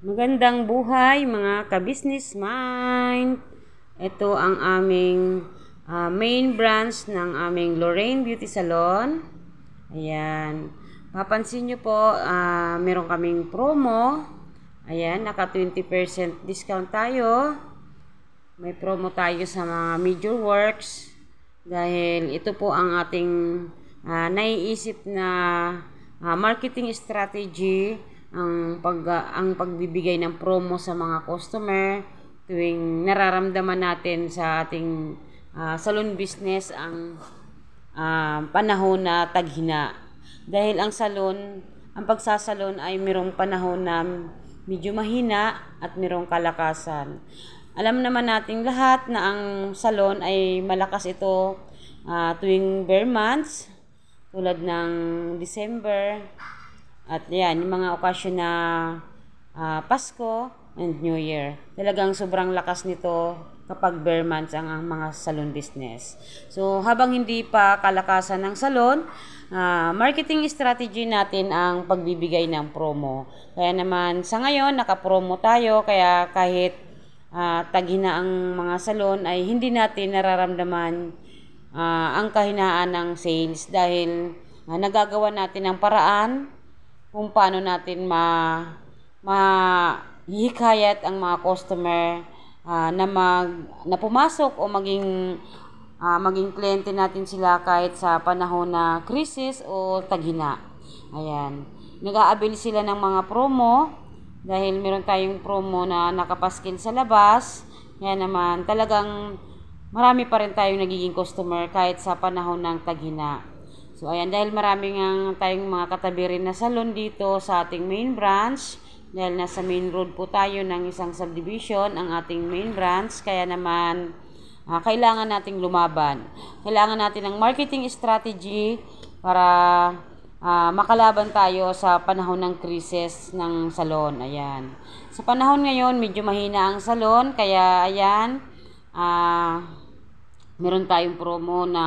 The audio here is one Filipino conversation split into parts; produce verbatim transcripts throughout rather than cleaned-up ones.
Magandang buhay mga ka-business mind. Ito ang aming uh, main branch ng aming Lorraine Beauty Salon. Ayan. Papansin nyo po, uh, meron kaming promo. Ayan, naka twenty percent discount tayo. May promo tayo sa mga major works. Dahil ito po ang ating uh, naiisip na uh, marketing strategy, ang pag uh, ang pagbibigay ng promo sa mga customer tuwing nararamdaman natin sa ating uh, salon business ang uh, panahon na taghina. Dahil ang salon, ang pagsasalon ay mayroong panahon na medyo mahina at mayroong kalakasan. Alam naman nating lahat na ang salon ay malakas ito uh, tuwing bare months tulad ng December. At yan, yung mga okasyon na uh, Pasko and New Year. Talagang sobrang lakas nito kapag bare months ang, ang mga salon business. So, habang hindi pa kalakasan ng salon, uh, marketing strategy natin ang pagbibigay ng promo. Kaya naman, sa ngayon, naka-promo tayo. Kaya kahit uh, taghina ang mga salon, ay hindi natin nararamdaman uh, ang kahinaan ng sales. Dahil uh, nagagawa natin ang paraan kung paano natin ma mahihikayat ang mga customer uh, na mag na pumasok o maging uh, maging kliyente natin sila kahit sa panahon na krisis o taghina. Ayan. Nag-aabil sila ng mga promo dahil meron tayong promo na nakapaskil sa labas. Kaya naman talagang marami pa rin tayong nagiging customer kahit sa panahon ng taghina. So, ayan, dahil marami nga tayong mga katabi rin na salon dito sa ating main branch, dahil nasa main road po tayo ng isang subdivision, ang ating main branch, kaya naman, uh, kailangan nating lumaban. Kailangan natin ng marketing strategy para uh, makalaban tayo sa panahon ng krisis ng salon. Ayan. Sa panahon ngayon, medyo mahina ang salon, kaya ayan, uh, meron tayong promo na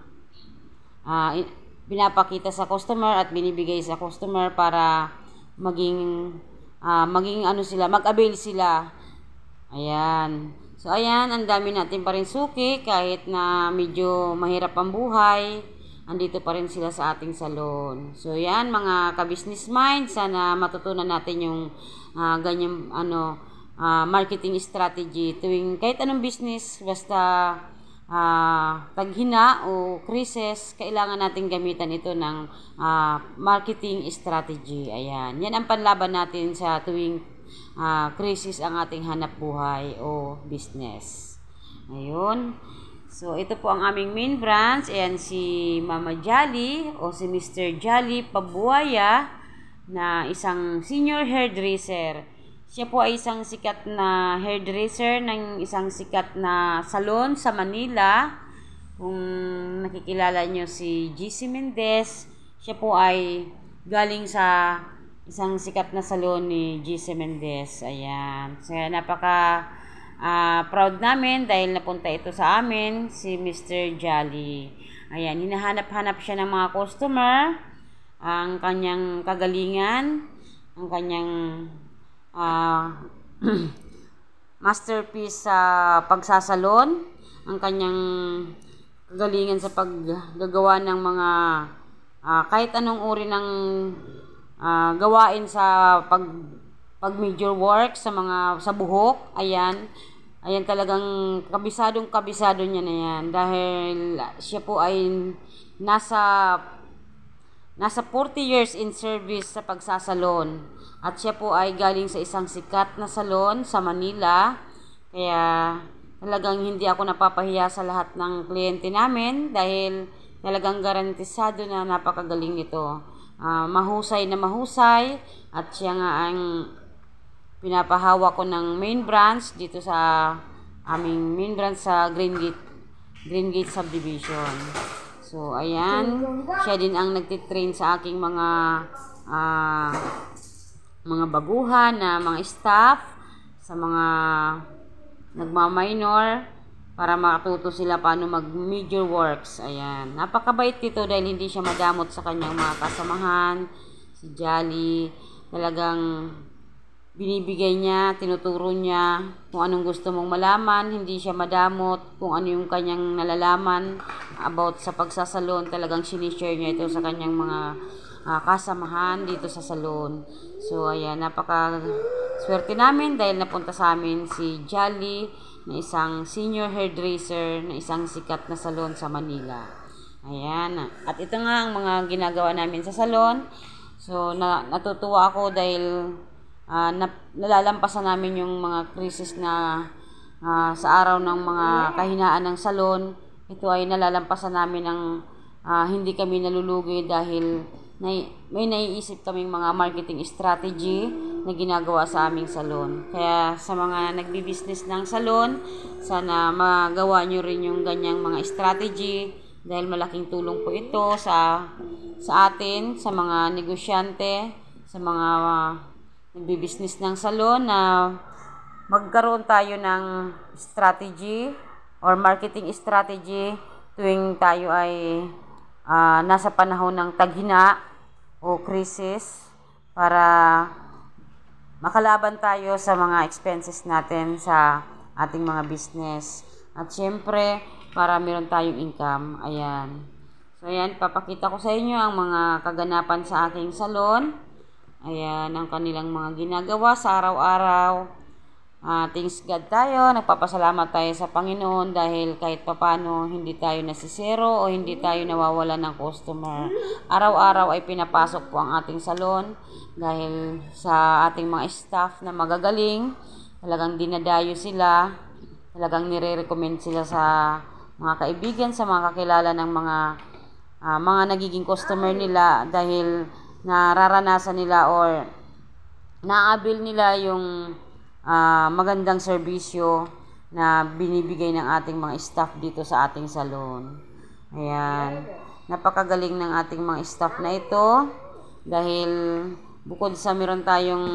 Uh, pinapakita sa customer at binibigay sa customer para maging uh, maging ano sila, mag-avail sila. Ayan. So ayan, ang dami natin pa rin suki kahit na medyo mahirap ang buhay. Andito pa rin sila sa ating salon. So yan mga ka-business mind, sana matutunan natin yung uh, ganyang ano uh, marketing strategy tuwing kahit anong business, basta Uh, taghina o krisis, kailangan natin gamitan ito ng uh, marketing strategy. Ayan. Yan ang panlaban natin sa tuwing uh, krisis ang ating hanap buhay o business. Ayun. So, ito po ang aming main branch. Ayan si Mama Jolly o si Mister Jolly Pabuaya na isang senior hairdresser. Siya po ay isang sikat na hairdresser ng isang sikat na salon sa Manila. Kung nakikilala nyo si G C Mendez, siya po ay galing sa isang sikat na salon ni G C Mendez. Ayan. So, napaka uh, proud namin dahil napunta ito sa amin, si Mister Jolly. Ayan, hinahanap-hanap siya ng mga customer, ang kanyang kagalingan, ang kanyang Uh, masterpiece sa pagsasalon, ang kanyang kagalingan sa paggagawa ng mga uh, kahit anong uri ng uh, gawain sa pag pag major work sa mga sa buhok. Ayan, ayan talagang kabisadong kabisado niya na yan dahil siya po ay nasa nasa forty years in service sa pagsasalon. At siya po ay galing sa isang sikat na salon sa Manila. Kaya talagang hindi ako napapahiya sa lahat ng kliyente namin dahil talagang garantisado na napakagaling nito. Uh, mahusay na mahusay at siya nga ang pinapahawak ko ng main branch dito sa aming main branch sa Green Gate, Green Gate Subdivision. So, ayan. Siya din ang nagtitrain sa aking mga uh, mga baguhan na mga staff, sa mga nagma-minor para matuto sila paano mag-major works. Ayan. Napakabait dito dahil hindi siya madamot sa kanyang mga kasamahan. Si Jolly, talagang binibigay niya, tinuturo niya kung anong gusto mong malaman, hindi siya madamot, kung ano yung kanyang nalalaman about sa pagsasalon, talagang sinishare niya ito sa kanyang mga uh, kasamahan dito sa salon. So ayan, napaka swerte namin dahil napunta sa amin si Jolly na isang senior hairdresser na isang sikat na salon sa Manila. Ayan, at ito nga ang mga ginagawa namin sa salon. So na, natutuwa ako dahil Uh, na, nalalampasan namin yung mga krisis na uh, sa araw ng mga kahinaan ng salon. Ito ay nalalampasan namin ng uh, hindi kami nalulugi dahil na, may naiisip kaming mga marketing strategy na ginagawa sa aming salon. Kaya sa mga nagbi-business ng salon, sana magawa nyo rin yung ganyang mga strategy dahil malaking tulong po ito sa, sa atin, sa mga negosyante, sa mga uh, nagbi-business ng salon na magkaroon tayo ng strategy or marketing strategy tuwing tayo ay uh, nasa panahon ng taghina o krisis para makalaban tayo sa mga expenses natin sa ating mga business. At syempre, para meron tayong income. Ayan. So, ayan, papakita ko sa inyo ang mga kaganapan sa aking salon. Ayan, ang kanilang mga ginagawa sa araw-araw. Uh, thanks God tayo. Nagpapasalamat tayo sa Panginoon dahil kahit papano hindi tayo nasisero o hindi tayo nawawala ng customer. Araw-araw ay pinapasok po ang ating salon dahil sa ating mga staff na magagaling. Talagang dinadayo sila. Talagang nire-recommend sila sa mga kaibigan, sa mga kakilala ng mga uh, mga nagiging customer nila dahil nararanasan nila or naabil nila yung uh, magandang serbisyo na binibigay ng ating mga staff dito sa ating salon. Ayan. Napakagaling ng ating mga staff na ito dahil bukod sa meron tayong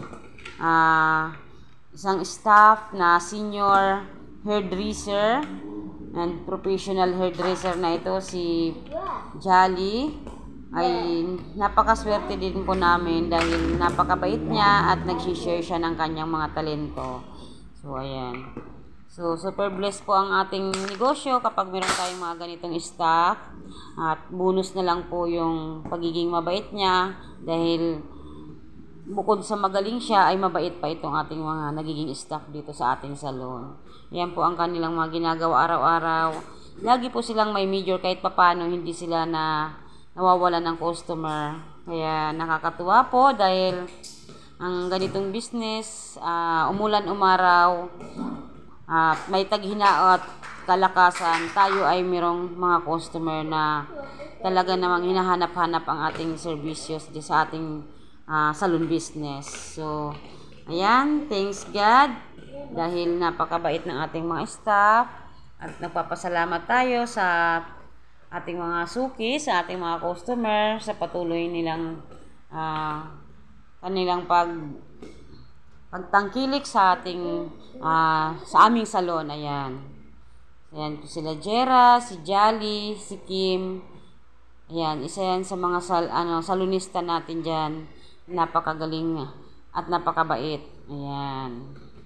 uh, isang staff na senior hairdresser and professional hairdresser na ito, si Jolly, ay napakaswerte din po namin dahil napakabait niya at nagsishare siya ng kanyang mga talento. So, ayan. So, super blessed po ang ating negosyo kapag meron tayong mga ganitong staff. At bonus na lang po yung pagiging mabait niya dahil bukod sa magaling siya ay mabait pa itong ating mga nagiging staff dito sa ating salon. Ayan po ang kanilang mga ginagawa araw-araw. Lagi po silang may major kahit papano hindi sila na nawawala ng customer. Kaya nakakatuwa po dahil ang ganitong business, uh, umulan umaraw, uh, may taghina at kalakasan, tayo ay merong mga customer na talaga namang hinahanap-hanap ang ating services di sa ating uh, salon business. So, ayan, thanks God dahil napakabait ng ating mga staff at nagpapasalamat tayo sa ating mga suki, sa ating mga customer, sa patuloy nilang uh, kanilang pag pagtangkilik sa ating uh, sa aming salon. Ayan. Ayan po sila Jera, si Jolly, si Kim. Ayan, isa yan sa mga sal, ano, salonista natin diyan. Napakagaling at napakabait. Ayan.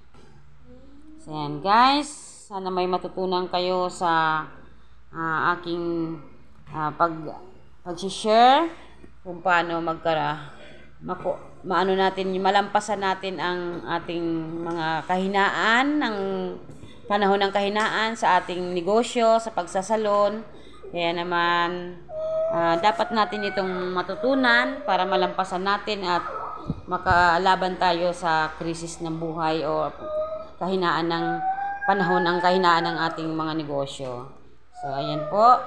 So, ayan guys, sana may matutunan kayo sa Uh, aking uh, pag pag-share kung paano magkara mako, maano natin malampasan natin ang ating mga kahinaan ng panahon ng kahinaan sa ating negosyo sa pagsasalon. Kaya naman uh, dapat natin itong matutunan para malampasan natin at makalaban tayo sa krisis ng buhay o kahinaan ng panahon ng kahinaan ng ating mga negosyo. So, ayan po.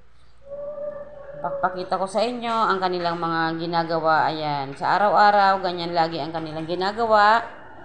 Papakita ko sa inyo ang kanilang mga ginagawa. Ayan. Sa araw-araw, ganyan lagi ang kanilang ginagawa.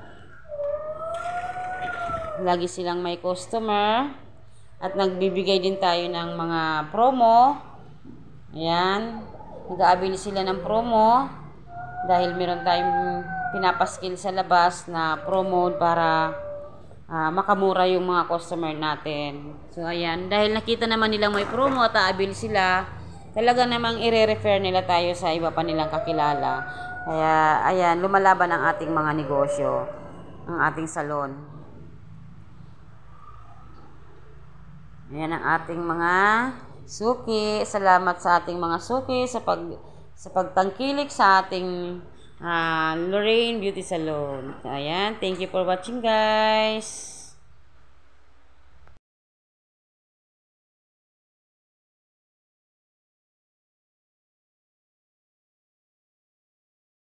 Lagi silang may customer. At nagbibigay din tayo ng mga promo. Ayan. Nag-aabili sila ng promo. Dahil meron tayong pinapaskil sa labas na promo para Uh, makamura yung mga customer natin. So, ayan. Dahil nakita naman nilang may promo at aabil sila, talaga namang i-refer nila tayo sa iba pa nilang kakilala. Kaya, ayan, lumalaban ang ating mga negosyo, ang ating salon. Ayan ang ating mga suki. Salamat sa ating mga suki sa pag sa pagtangkilik sa ating uh, Lorraine Beauty Salon. Ayan, thank you for watching, guys.